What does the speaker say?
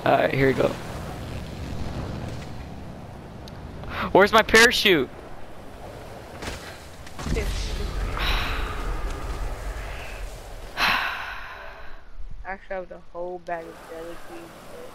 Alright, here we go. Where's my parachute? Actually, I have the whole bag of jelly beans.